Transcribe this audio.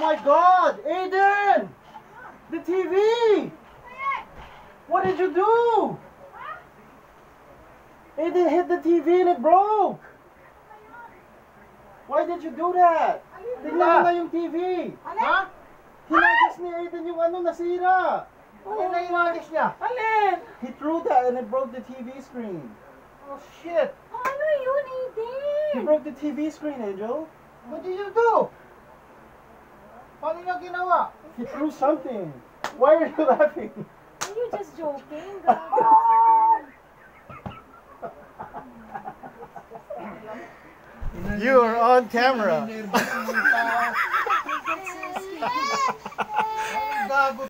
my God, Aedn! The TV! What did you do? Aedn hit the TV and it broke! Why did you do that? Tingnan mo na yung TV! Ha? Hinagis ni Aedn yung ano, nasira! Ano na inagis niya? Alin? He threw that and it broke the TV screen. Oh shit! Ano yun, Aedn? He broke the TV screen, Angel. What did you do? Paano niya ginawa? He threw something. Why are you laughing? Are you just joking? You are on camera. Gago